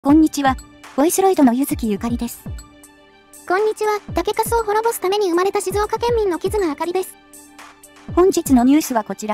こんにちは、ボイスロイドのゆずきゆかりです。 こんにちは、竹粕を滅ぼすために生まれた静岡県民の木妻あかりです。 本日のニュースはこちら。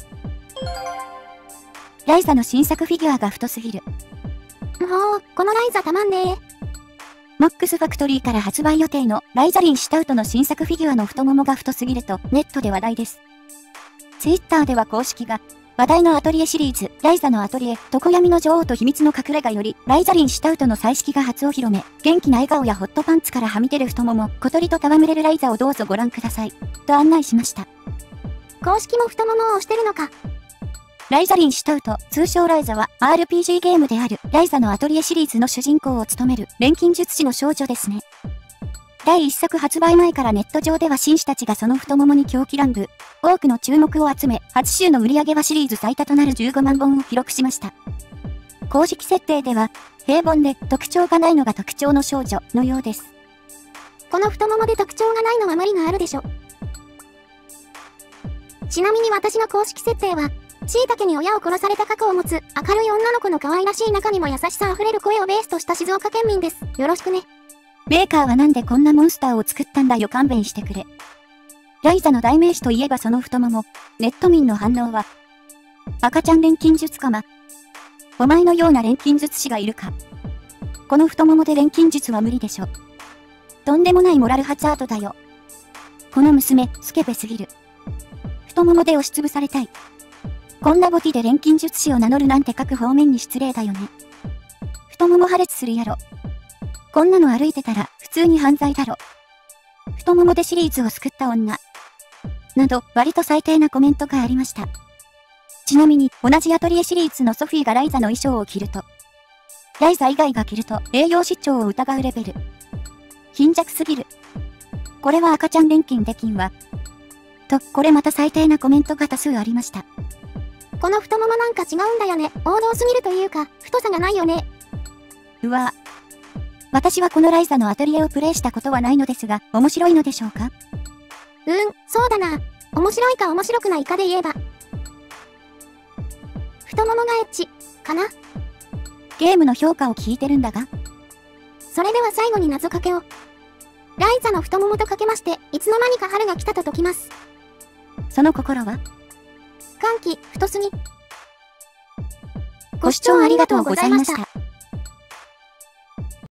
ライザの新作フィギュアが太すぎる。 もう、このライザたまんねえ。 マックスファクトリーから発売予定のライザリンシュタウトの新作フィギュアの太ももが太すぎるとネットで話題です。ツイッターでは公式が話題のアトリエシリーズ、ライザのアトリエ、常闇の女王と秘密の隠れ家より、ライザリンシュタウトの彩色が初お披露目、元気な笑顔やホットパンツからはみ出る太もも、小鳥と戯れるライザをどうぞご覧ください。と案内しました。 公式も太ももを押してるのか。 ライザリンシュタウト、通称ライザは RPG ゲームであるライザのアトリエシリーズの主人公を務める錬金術師の少女ですね。第1作発売前からネット上では紳士たちがその太ももに狂気乱舞。多くの注目を集め、初週の売り上げはシリーズ最多となる15万本を記録しました。公式設定では、平凡で特徴がないのが特徴の少女のようです。 この太ももで特徴がないのは無理があるでしょ。ちなみに私の公式設定は、椎茸に親を殺された過去を持つ明るい女の子の可愛らしい中にも優しさあふれる声をベースとした静岡県民です。よろしくね。 メーカーはなんでこんなモンスターを作ったんだよ勘弁してくれ。ライザの代名詞といえばその太もも。ネット民の反応は、赤ちゃん錬金術かま。お前のような錬金術師がいるか。この太ももで錬金術は無理でしょ。とんでもないモラルハザードだよ。この娘、スケベすぎる。太ももで押しつぶされたい。こんなボディで錬金術師を名乗るなんて各方面に失礼だよね。太もも破裂するやろ。こんなの歩いてたら普通に犯罪だろ。太ももでシリーズを救った女。など、割と最低なコメントがありました。ちなみに、同じアトリエシリーズのソフィーがライザの衣装を着ると、ライザ以外が着ると栄養失調を疑うレベル。貧弱すぎる。これは赤ちゃん錬金できんわ。と、これまた最低なコメントが多数ありました。 この太ももなんか違うんだよね。王道すぎるというか、太さがないよね。 うわぁ。私はこのライザのアトリエをプレイしたことはないのですが、面白いのでしょうか？ そうだな。面白いか面白くないかで言えば。太ももがエッチ、かな？ ゲームの評価を聞いてるんだが。 それでは最後に謎かけを。ライザの太ももとかけまして、いつの間にか春が来たと解きます。 その心は？ 歓喜、太すぎ。 ご視聴ありがとうございました。